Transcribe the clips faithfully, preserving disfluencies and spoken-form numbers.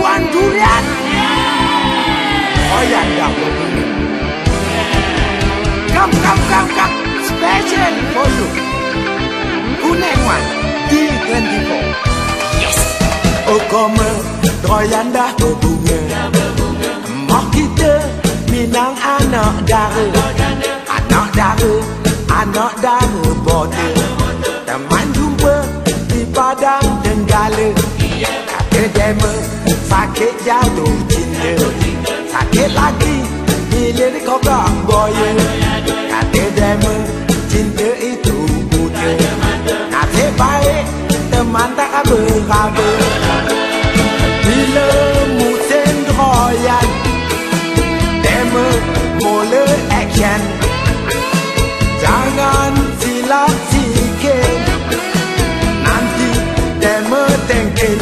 buah durian. Royan dah berbunyi. Come, come, come, come. Special for you. Kuning one. D twenty-four. Yes. Oh, come. Royan dah berbunga. Mak kita Minang anak dara. Anak dara, anak dara border. Teman jumpa di Padang Denggala. Kata dema sakit jatuh cinta. Sakit lagi bila dikobrak boya. Kata dema cinta itu buta. Nasib baik teman tak raba-raba. Bila musim royan dema mula action. Jangan silap sikit, nanti dema tengkit.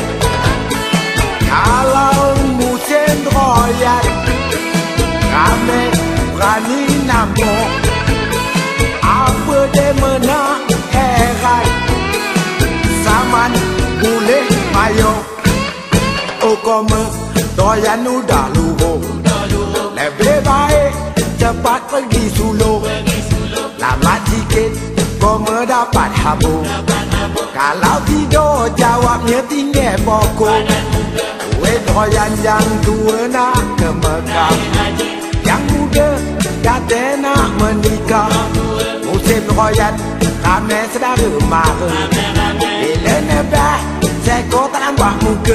Kalau musim royan kami berani nampak. Apa dema nak heran, zaman boleh payah. Oh koma royan udah luruh. Lebih baik cepat pergi sulung. Lama sikit kau mendapat habuk. Kalau tidur jawabnya tinggal pokok. Duit royan yang tua nak ke Mekah. Yang muda kata nak menikah. Musim royan ramai saudara mara. Bila nebah seko tak nampak muka.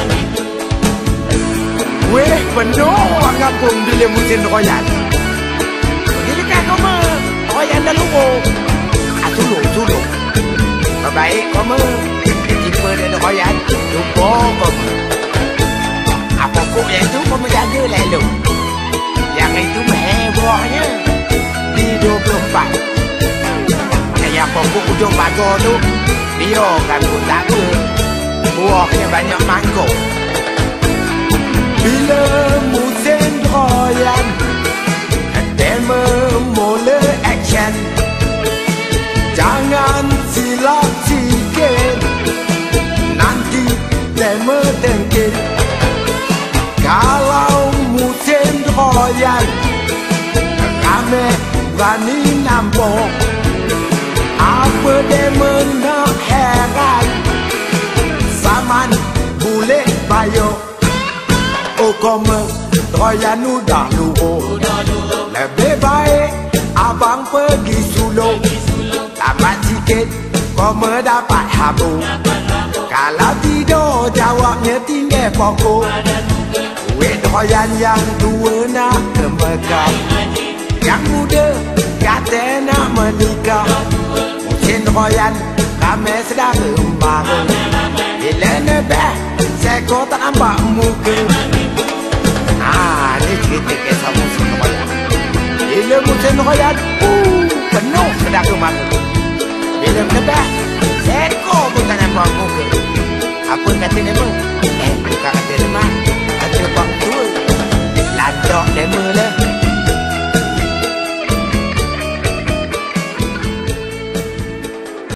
Weh penuh orang kampung bila musim royan. Bila kan kau mah royan dah luruh. Ah sulung, sulung. Baik kau mah jumpa dia ada royan. Jumpa kau mah. Ah pokok yang tu kau menjaga lalu. Yang itu mehebohnya di dua puluh empat. Yang pokok ujung pagar tu biarkan pun tak apa. Buahnya banyak mangkuk. Bila musim royan dema mula action. Jangan silap sikit, nanti dema tengkit. Kalau musim royan ramai berani nampak. Apa dema nak heran, zaman boleh bayar. Oh koma royan udah luruh. Lebih baik abang pergi sulung. Lambat sikit kau mendapat habuk. Kalau tidur jawabnya tinggal pokok. Duit royan yang tua nak ke Mekah. Yang muda kata nak menikah. Musim royan ramai saudara mara. Bila nebah seko tak nampak muka. Ah, ni cerita kisah musim royan. Bila musim royan, uh, penuh saudara mara. Bila nebah seko pun tak nampak muka. Apa kata dema? Eh, bukan kata dema. Kata pak tua. Landak dema lah.